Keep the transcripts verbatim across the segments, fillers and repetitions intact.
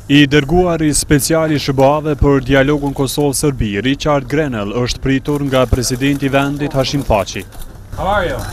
I dërguari special i S B A-ve për dialogun Kosovë-Serbi, Richard Grenell, është pritur nga presidenti i vendit Hashim Thaçi. How are you?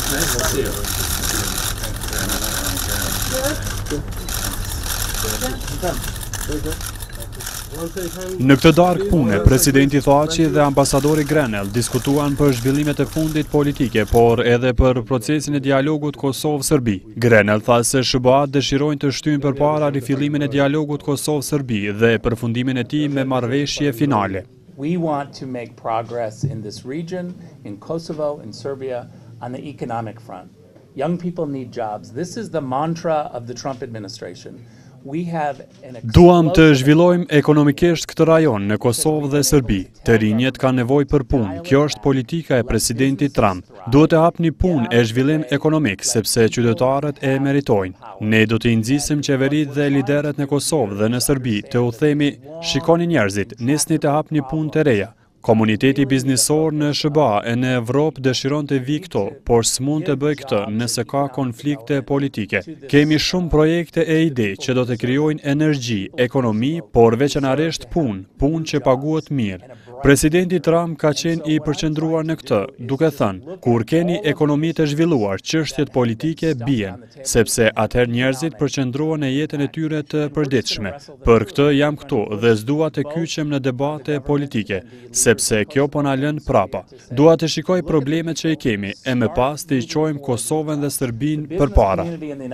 Në këtë darkë pune, presidenti Thaçi dhe ambasadori Grenell diskutuan për zhvillimet e fundit politike, por edhe për procesin e dialogut Kosovë-Serbi. Grenell tha se S B A dëshirojnë të shtyjnë përpara rifillimin e dialogut Kosovë-Serbi dhe përfundimin e tij me marrëveshje finale. We want to make progress in this region, in Kosovo, in Serbia, on the economic front. Young people need jobs. This is the mantra of the Trump administration. We have an Duam të zhvillojmë ekonomikisht këtë rajon në Kosovë dhe Serbi. Të rinjët kanë nevojë për punë. Kjo është politika e presidentit Trump. Duhet të hapni punë e zhvillim ekonomik, sepse qytetarët e meritojnë. Ne do të nxisim qeveritë dhe liderët në Kosovë dhe në Serbi të u themi, shikoni njerëzit, nisni të hapni punë të reja. Komuniteti biznisor në S B A e në Evropë dëshiron të vi këto, por s'mund të bëj këtë nëse ka konflikte politike. Kemi shumë projekte e ide që do të krijojnë energji, ekonomi, por veçanërisht punë, punë që paguhet mirë. Presidenti Trump ka qenë i përqendruar në këtë, duke thënë, kur keni ekonomi të zhvilluar, çështjet politike bien, sepse atëherë njerëzit përqendrohen në jetën e tyre të përditshme. Për këtë jam këtu dhe s'dua të kyqem në debate politike, sepse kjo po na lën prapa. Dua të shikoj problemet që i kemi, e më pas të i çojmë Kosovën dhe Serbinë përpara.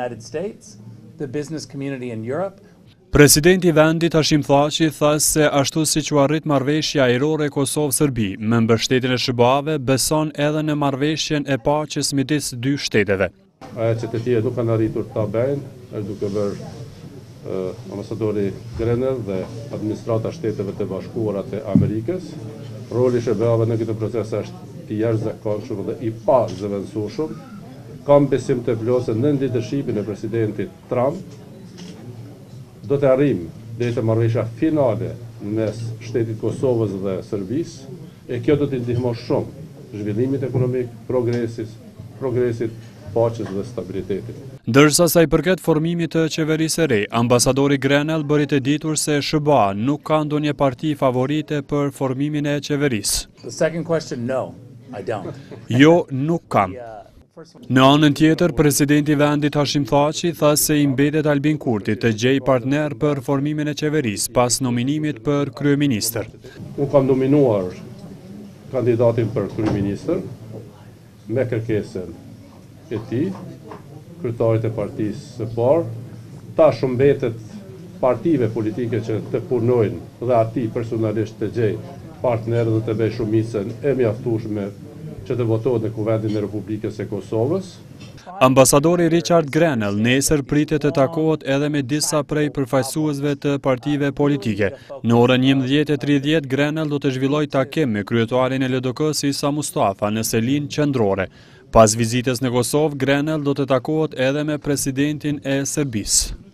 Presidenti i vendit Hashim Thaçi tha se ashtu siç u arrit marrëveshja ajrore Kosovë-Serbi me mbështetjen e S B A-ve, beson edhe në marrëveshjen e paqes midis dy shteteve. Ajo që të tjerë nuk kanë arritur ta bëjnë, është duke bërë uh, ambasadori Grenell dhe administrata shteteve të bashkuara të Amerikës. Roli i S B A-ve në këtë proces është i jashtëzakonshëm dhe i pa zëvendësueshëm. Kam besim të plotë në leadershipin e presidentit Trump. Do të arrijmë deri te marrëveshja finale mes shtetit Kosovës dhe Serbisë, e kjo do të ndihmojë shumë zhvillimit ekonomik, progresit, progresit, paqes dhe stabilitetit. Ndërsa sa i përket formimit të qeverisë së re, ambasadori Grenell bëri të ditur se S B A nuk ka ndonjë parti favorite për formimin e qeverisë. The second question, no, I don't. Jo, nuk kam. Në anën tjetër, presidenti i vendit Hashim Thaçi tha se i mbetet Albin Kurti të gjej partner për formimin e qeverisë pas nominimit për kryeministër. Unë kam nominuar kandidatin për kryeministër me kërkesën e tij, kryetarit e partisë së parë. Tash mbetet partive politike që të punojnë dhe atij personalisht të gjej partner dhe të bëjë shumicën e mjaftueshme që të votohet në Kuvendin e Republikës së Kosovës. Ambasadori Richard Grenell nesër pritet të takohet edhe me disa prej përfaqësuesve të partive politike. Në orën njëmbëdhjetë e tridhjetë Grenell do të zhvillojë takim me kryetarin e L D K-s Isa Mustafa në Selin Qendrore. Pas vizitës në Kosovë, Grenell do të takohet edhe me presidentin e Serbisë.